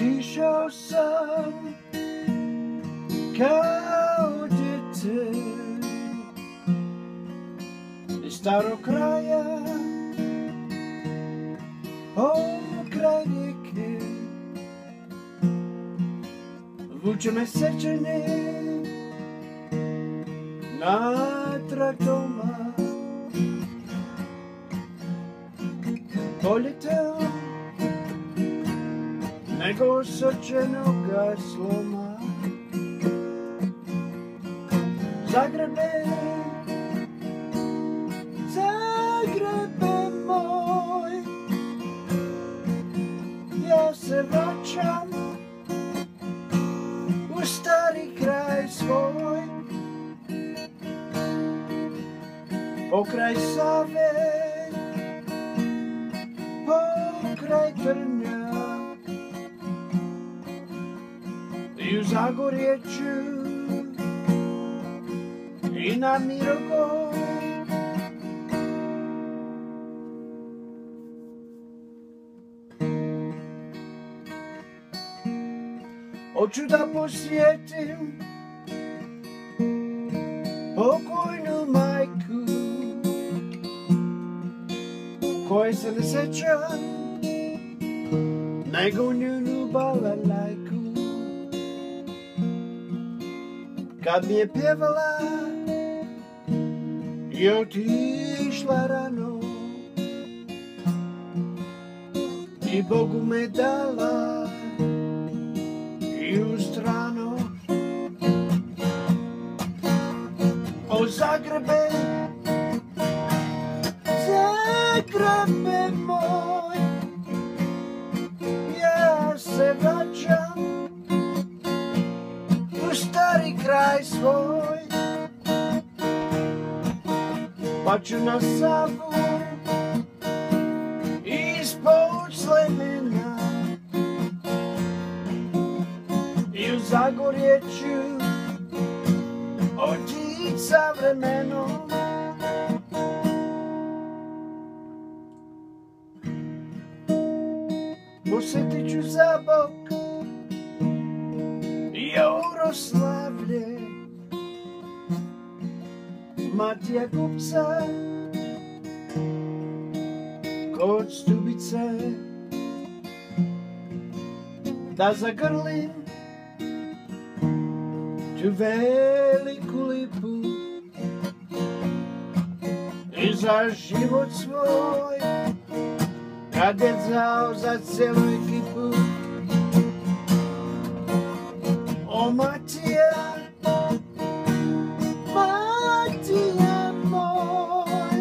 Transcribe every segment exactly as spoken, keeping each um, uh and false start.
Otišao sam kao djete iz starog kraja, kraj rijeke. Vuče me sjećanje natrag doma. Bolje te nego srčanoga sloma. Zagrebe, Zagrebe moj, ja se vraćam u stari kraj svoj, pokraj Save, pokraj Trnja i u Zagorjeću i na Mirogoj. Hoću da posjetim pokojnu majku koje se ne sjećam nego njenu balalajku. Kad mi je pjevala i otišla rano i Bogu me dala i u strano. O Zagrebe, Zagrebe moj, ja se vraćam u stari kraj svoj, pa ću na Savu ispod Slemena i u Zagorjeću otić sa vremenom. Posjetit ću Zabok i Oroslavlje, Matija Kupca kod Stubice, da zagrlim tu veliku lipu i za život svoj kad je zao za celu ekipu. O Matija, Matija moj,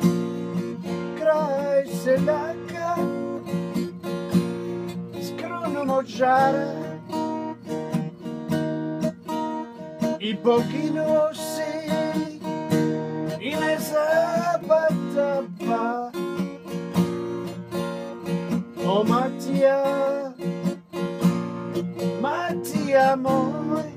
kraj seljaka s krunom od žara, i poginuo si i ne zapada pa. O Matija, Matija moj,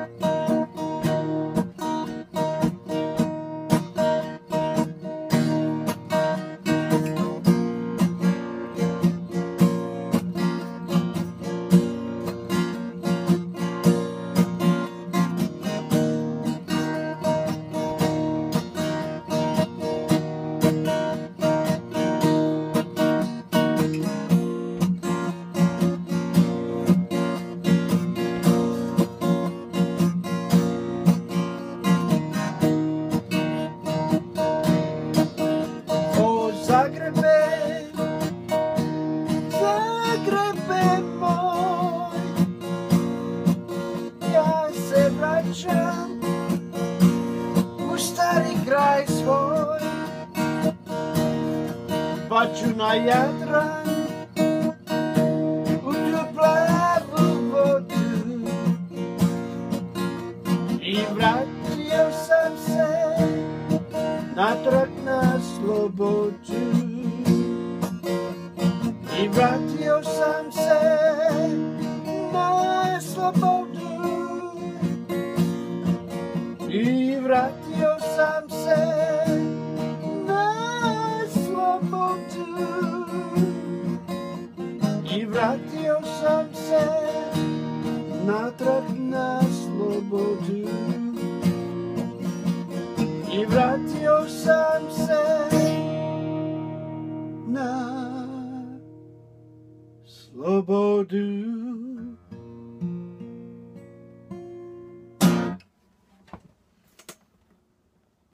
u stari kraj svoj, pa ću na Jadran u tu plavu vodu i vratio sam se natrag na slobodu. I vratio sam se na slobodu. I vratio sam se na slobodu. I vratio vrátil som se na trh na slobodu. I vrátil som se na slobodu.